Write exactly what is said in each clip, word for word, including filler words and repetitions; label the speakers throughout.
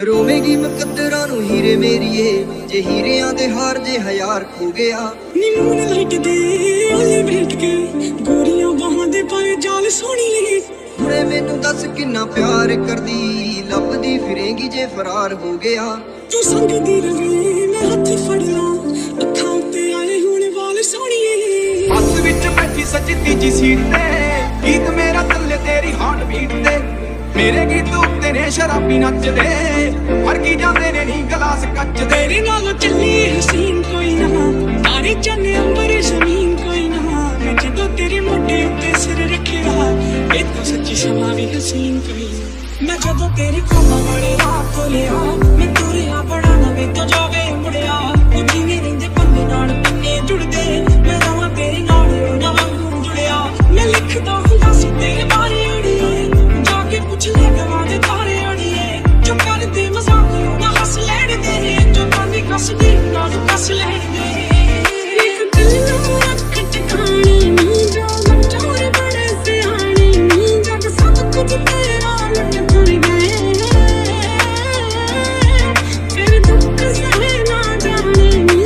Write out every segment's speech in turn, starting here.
Speaker 1: रोवेगी मुकद्दरां नूं हीरे मेरीए, जे हीरियां दे हार जे हज़ार खो गया।
Speaker 2: नी मूनलाइट दे ओले भेट के गोरियां बाहां दे पाए जाल सोहणीए।
Speaker 1: हुणे मैनू दस किन्ना प्यार करदी, लभदी फिरेंगी जे फरार हो गया।
Speaker 2: तू संग दी रवे मैं हत्थ फड़ ला, अखां उत्ते आए हुण वाल सोहणीए।
Speaker 3: बस विच बैठी सजदी जी सीट ते, गीत मेरा चले तेरी हार्ट बीट ते। मेरे गीत उत्ते ने शराबी नचदे, फड़की जांदे ने नी गलास कच दे।
Speaker 2: तेरे नाल चली हसीन कोई ना, तारे चन्ने अंबर जमीन कोई ना। मैं जदों तेरे मोढे उत्ते सिर रखिया, ए तू सच्ची समा भी हसीन कोई ना। मैं जदों तेरे ख्वाबां वाले राह खोलिया, मैं तुरिया बड़ा नवे तो जावे मुड़िया। ओ जिवें रहिंदे पन्ने नाल पन्ने जुड़दे, मैं रहां तेरे नाल नवां खून जुड़िया। मैं लिखदा हुंदा सी तेरे बारे अड़िए, जाके पुछ ले गवां दे तारे अड़िए। जो करदे मजाक ना हस लैण दे, जो कांदी कसदी नाल कस लैण दे। एक दिल नूं रख ठिकाने नी, जो मंझोर बड़े सियाणे नी। जग सब कुछ तेरा लट कर गए, फिर दुख सहे ना जाने नी।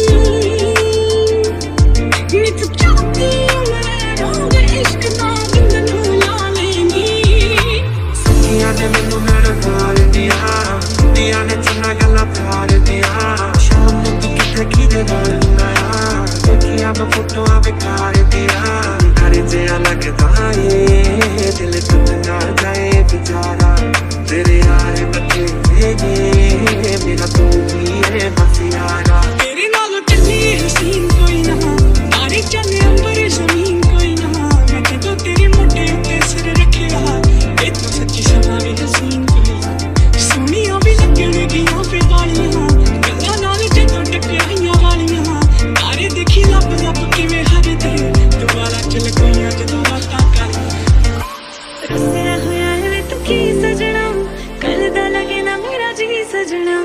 Speaker 2: नित चाहती उम्र रोग इश्क दा बिंद नूं ला लेनी।
Speaker 4: सखियां ने मैनू नरकार दिया, दिया ने चंगा गल्लां प्यार दिया। शाम नूं तू किथे किदे नाल हुंदा आ, देखिया मैं फोटोआं बेकार दिया। घर जिहा लगदा ए दिल टुट ना जाए बेचारा, तेरे यार बथेरे ने मेरा तू ही है बस यारा।
Speaker 2: तेरे नाल चली हसीन कोई ना, तारे चन्ने अंबर जमीन कोई ना। मैं जदों तेरे मोढे उत्ते सिर रखिया, ए तू सच्ची समा भी हसीन कोई ना। सोहणियां भी लगणगियां फिर वालियां, गल्लां नाल जदों टकराइयां वालियां। तारे देखी लब लब किवें हरदे, दुबारा चल कोइयां जदों रातां करदियां। रसिया होया वे तू की सजना, करदा लगे ना मेरा जी सजना।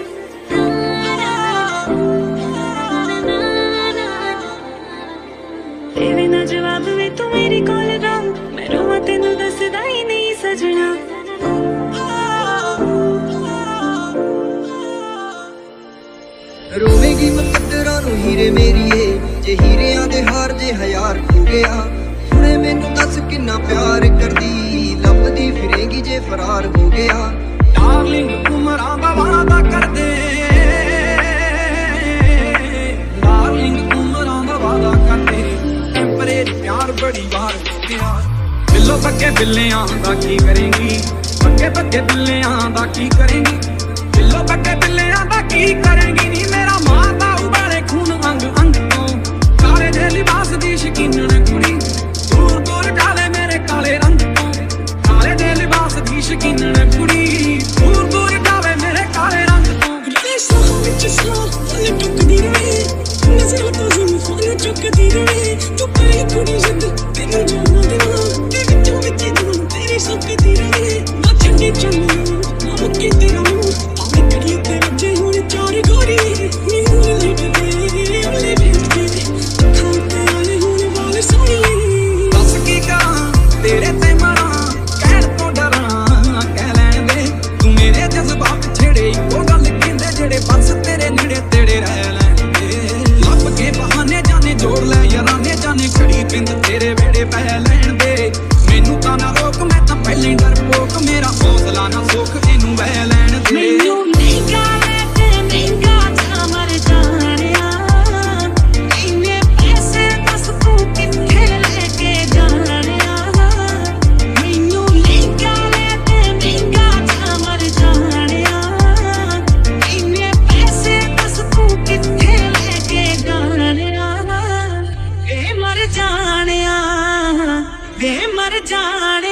Speaker 2: तेरे ना जवाब वे तू मेरी कोल दा, मैं रोवां तेनू दसदा ही नहीं सजना।
Speaker 1: रोवेगी मुकद्दरां नूं हीरे मेरीए, जे हीरियां दे हार जे हज़ार खो गया। हुणे मैनू दस किन्ना प्यार करदी, लभदी फिरेंगी जे फरार हो गया।
Speaker 3: डार्लिंग उमरां दा वादा करदे, डार्लिंग उमरां दा वादा करदे। टेंपरेरी प्यार बड़ी बार हो गया। बिल्लो बग्गे बिल्लियां दा की करेंगी, बग्गे बग्गे बिल्लियां दा की करेंगी। बिल्लो बग्गे बिल्लियां दा की करेंगी नी। मेरा मां दा उबाले खून अंग अंग तो, काले दे लिबास दी शकीनन कुड़ी। दूर दूर डाले मेरे काले रंग तो, काले दे लिबास दी शकीनन कुड़ी। दूर दूर डाले मेरे काले रंग तो।
Speaker 2: रेसां विच सां लटकदी रहे, नज़र तो ज़ुल्फ़ां चुकदी रहे। तू काली कुड़ी जिंद तेनू जाना देना, ते विचों विच जान तेरी सकदी रहे। ना चंगी चंगी ना मुक्की तेरा मुंह, भावें घड़ी ते वजे हुण चार गोरी। नी मूनलाइट दे ओले भेट के, अखां उत्ते आए हुण वाल सोहणीए।
Speaker 3: दस की करां तेरे ते मरां, कहण तो डरां कह लैण दे। तू मेरे जज्बात छेड़े इक्को गल कहंदे, जेड़े बस तेरे नेड़े तेड़े रह लैण दे। ਲੱਭ ਕੇ ਬਹਾਨੇ ਜਾਣੇ ਜੋੜ ਲੈ ਯਾਰਾਨੇ, ਜਾਣੇ ਖੜੀ ਬਿੰਦ ਤੇਰੇ ਵੇੜੇ ਪੈ ਲੈਣ ਦੇ। ਮੈਨੂੰ ਤਾਂ ਨਾ ਰੋਕ ਮੈਂ ਤਾਂ ਪਹਿਲਾਂ ਹੀ ਡਰਪੋਕ, ਮੇਰਾ ਹੌਸਲਾ ਨਾ ਸੋਖ ਇਹਨੂੰ ਵਹਿ ਲੈਣ ਦੇ।
Speaker 2: ਮੈਨੂੰ ਮਹਿੰਗਾ ਲੈ ਤੇ ਮਹਿੰਗਾ ਜਾ ਮਰ ਜਾਣਿਆ, ਇੰਨੇ ਪੈਸੇ ਦੱਸ ਤੂੰ ਕਿੱਥੇ ਲੈ ਕੇ ਜਾਣਿਆ। ਮੈਨੂੰ ਮਹਿੰਗਾ ਲੈ ਤੇ ਮਹਿੰਗਾ ਜਾ ਮਰ ਜਾਣਿਆ, ਇੰਨੇ ਪੈਸੇ ਦੱਸ ਤੂੰ ਕਿੱਥੇ ਲੈ ਕੇ ਜਾਣਿਆ। ਵੇ ਮਰ ਜਾਣਿਆ, ਵੇ ਮਰ ਜਾਣਿਆ।